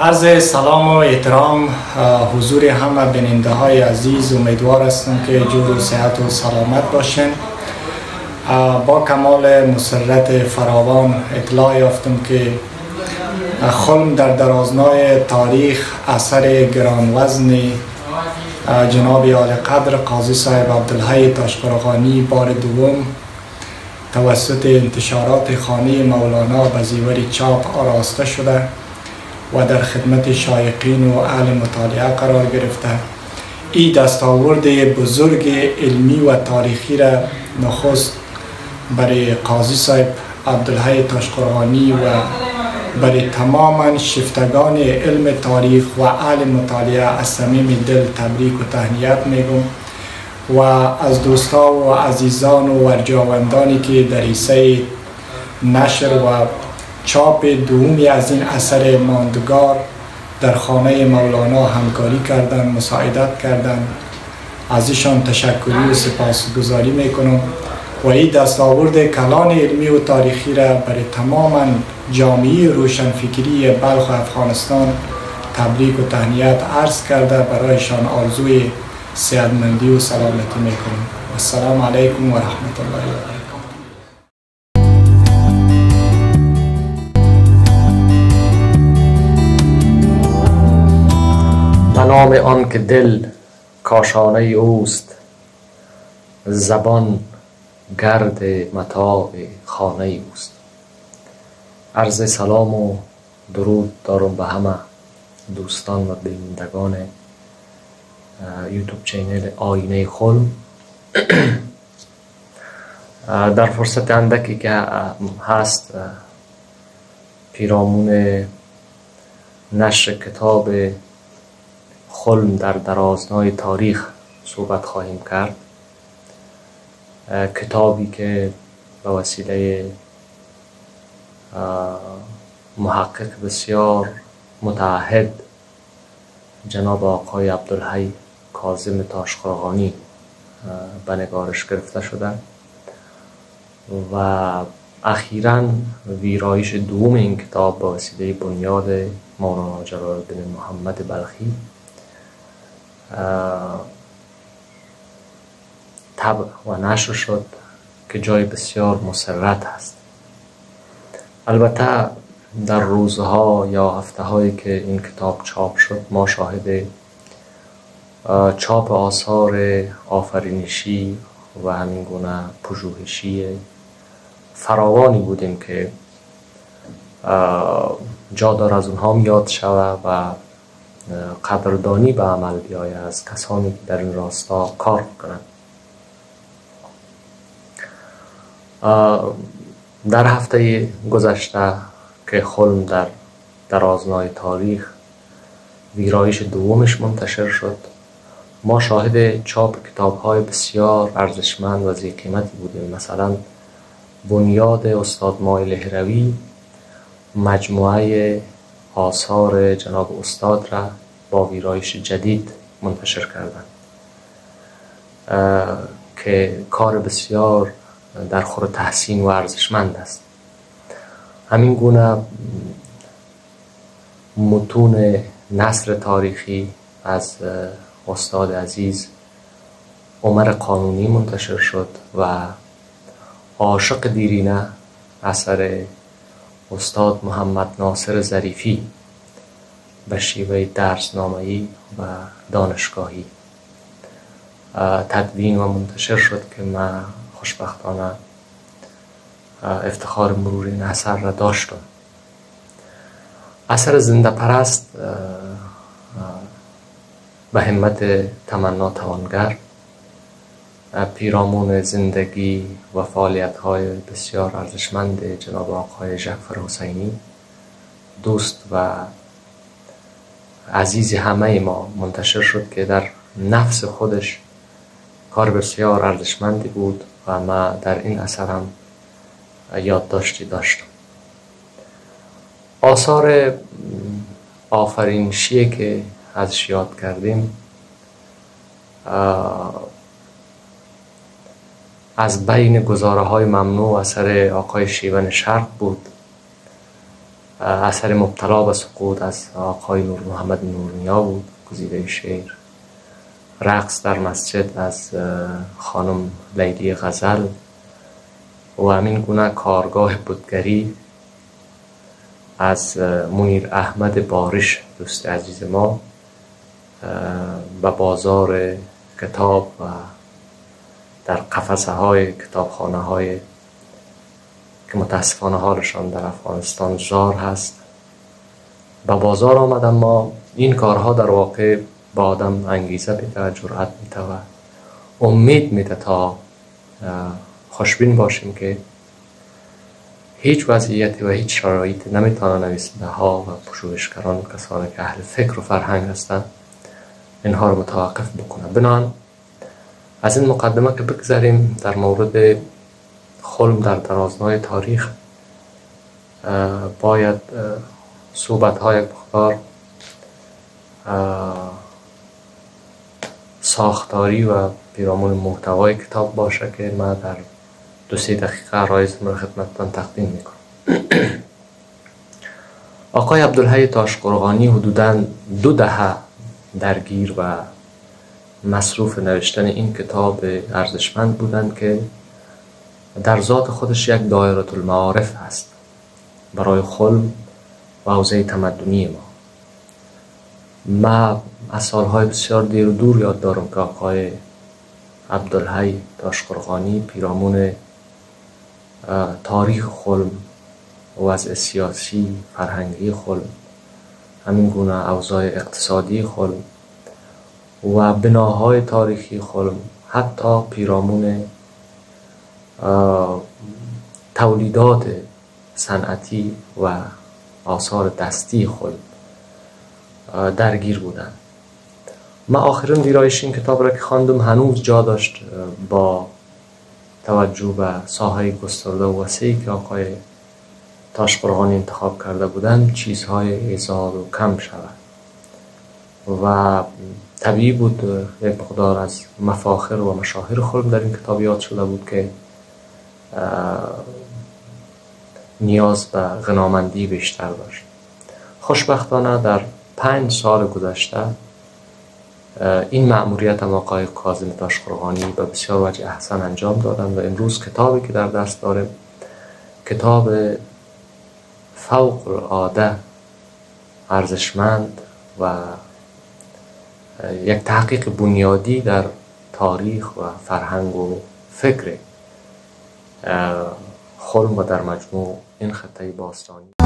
عرض سلام و احترام حضور همه بیننده های عزیز. امیدوار هستم که جور و صحت و سلامت باشین. با کمال مسرت فراوان اطلاع یافتم که خلم در درازنای تاریخ اثر گران وزن جناب عالی قدر قاضی صاحب عبدالحی تاشقرغانی بار دوم توسط انتشارات خانه مولانا به زیور چاپ آراسته شده و در خدمت شایقین و اهل مطالعه قرار گرفته. این دستاورد بزرگ علمی و تاریخی را نخست برای قاضی صاحب عبدالحی تاشقرغانی و برای تماما شفتگان علم تاریخ و اهل مطالعه از صمیم دل تبریک و تهنیت میگم و از دوستا و عزیزان و ارجاوندانی که در حصه نشر و چاپ دومی از این اثر ماندگار در خانه مولانا همکاری کردند، مساعدت کردند، از ایشان تشکری و سپاسگزاری میکنم و این دستاورد کلان علمی و تاریخی را برای تماما جامعه روشنفکری بلخ و افغانستان تبریک و تهنیت عرض کرده برایشان آرزوی صحتمندی و سلامتی میکنم. السلام علیکم و رحمت الله و برکاته. به نام آن که دل کاشانه اوست، زبان گرد متاع خانه اوست. عرض سلام و درود دارم به همه دوستان و بینندگان یوتیوب چینل آینه خلم. در فرصت اندکی که هست پیرامون نشر کتاب خلم در درازنای تاریخ صحبت خواهیم کرد. کتابی که به وسیله محقق بسیار متعهد جناب آقای عبدالحی کاظم تاشقرغانی به نگارش گرفته شده و اخیراً ویرایش دوم این کتاب به وسیله بنیاد مولانا جلال الدین محمد بلخی طبع و نشر شد که جای بسیار مسرت است. البته در روزها یا هفته هایی که این کتاب چاپ شد ما شاهد چاپ آثار آفرینشی و همین گونه پژوهشی فراوانی بودیم که جا دار از اونها یاد شود و قدردانی به عمل بیاید از کسانی که در این راستا کار کنند. در هفته گذشته که خلم در درازنای تاریخ ویرایش دومش منتشر شد، ما شاهد چاپ کتاب‌های بسیار ارزشمند و ذی قیمتی بودیم. مثلا بنیاد استاد مایل هروی مجموعه آثار جناب استاد را با ویرایش جدید منتشر کردند که کار بسیار در خور تحسین و ارزشمند است. همین گونه متون نثر تاریخی از استاد عزیز عمر قانونی منتشر شد و عاشق دیرینه اثر استاد محمد ناصر ظریفی به شیوه درسنامه‌ای و دانشگاهی تدوین و منتشر شد که من خوشبختانه افتخار مرور این اثر را داشتم. اثر زنده پرست به همت تمنا توانگر پیرامون زندگی و فعالیت‌های بسیار ارزشمند جناب آقای جعفر حسینی، دوست و عزیز همه ما منتشر شد که در نفس خودش کار بسیار ارزشمندی بود و من در این اثر هم یادداشتی داشتم. آثار آفرینشی که ازش یاد کردیم از بین گزاره های ممنوع اثر آقای شیون شرق بود اثر مبتلا به سقوط از آقای نور محمد نورنیا بود، گزیده شعر. رقص در مسجد از خانم لیلی غزل و همین گونه کارگاه بتگری از منیر احمد بارش، دوست عزیز ما، به بازار کتاب و در قفسه های کتابخانه های که متاسفانه حالشان در افغانستان زار هست به بازار آمد. اما این کارها در واقع با آدم انگیزه میده، جرأت میده و امید میده تا خوشبین باشیم که هیچ وضعیتی و هیچ شرایطی نمیتونه نویسنده ها و پژوهشگران، کسانی که اهل فکر و فرهنگ هستند، اینها رو متوقف بکنه. بنابراین از این مقدمه که بگذاریم در مورد خلم در درازنای تاریخ، باید صحبت های بخار ساختاری و پیرامون محتوای کتاب باشه که من در 2-3 دقیقه عرایزم را خدمتتان تقدیم میکنم. آقای عبدالحی تاشقرغانی حدوداً 2 دهه درگیر و مصروف نوشتن این کتاب ارزشمند بودند که در ذات خودش یک دایره المعارف هست برای خلم و حوزه تمدنی ما. من از سالهای بسیار دیر و دور یاد دارم که آقای عبدالحی تاشقرغانی پیرامون تاریخ خلم، وضع سیاسی فرهنگی خلم، همین گونه اوضاع اقتصادی خلم و بناهای تاریخی خلم، حتی پیرامون تولیدات صنعتی و آثار دستی خلم درگیر بودند. من آخرین ویرایش این کتاب را که خواندم هنوز جا داشت با توجه به ساحه گسترده و وسیعی که آقای تاشقرغانی انتخاب کرده بودند چیزهای ایجاد و کم شود و طبیعی بود یک مقدار از مفاخر و مشاهیر خلم در این کتاب یاد شده بود که نیاز به غنامندی بیشتر داشت. خوشبختانه در 5 سال گذشته این مأموریت هم آقای کاظم تاشقرغانی به بسیار وجه احسن انجام دادن و امروز کتابی که در دست داریم کتاب فوق العاده ارزشمند و یک تحقیق بنیادی در تاریخ و فرهنگ و فکر خلم و در مجموع این خطه باستانی